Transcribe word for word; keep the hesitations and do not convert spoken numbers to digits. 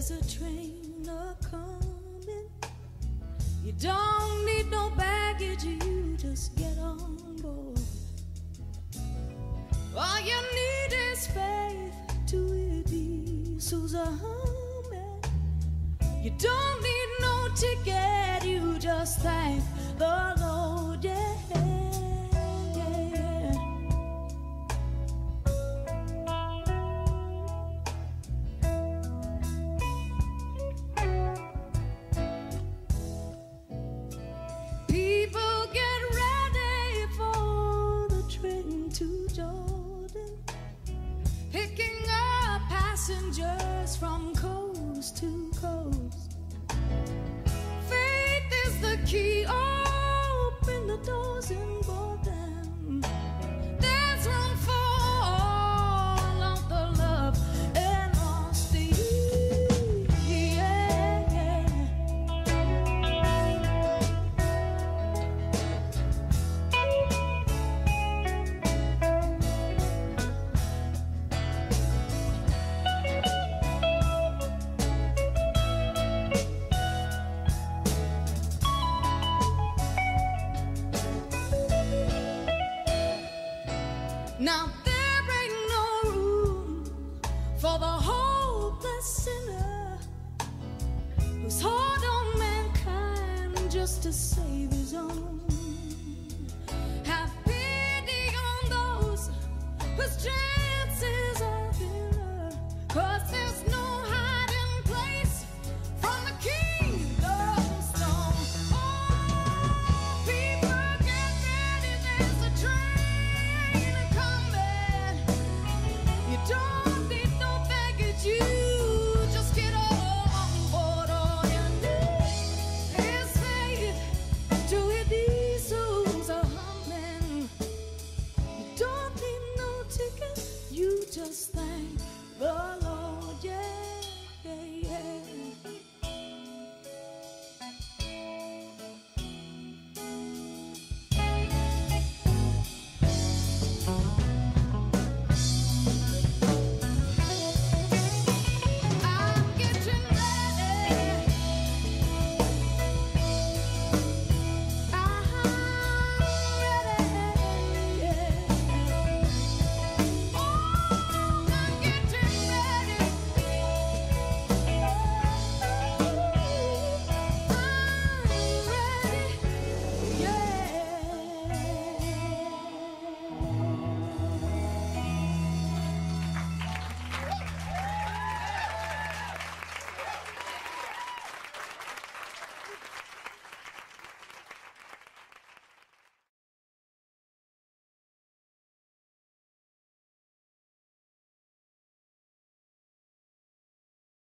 There's a train a-comin'. You don't need no baggage, you just get on board. All you need is faith to it ease who's a humming. You don't need no ticket, you just thank the Lord, yeah, yeah. People get ready for the train to Jordan, picking up passengers from coast to coast. Faith is the key, open the doors and board them. There's room for all of the love and honesty, yeah, yeah. Now there ain't no room for the hopeless sinner who's hard on mankind just to save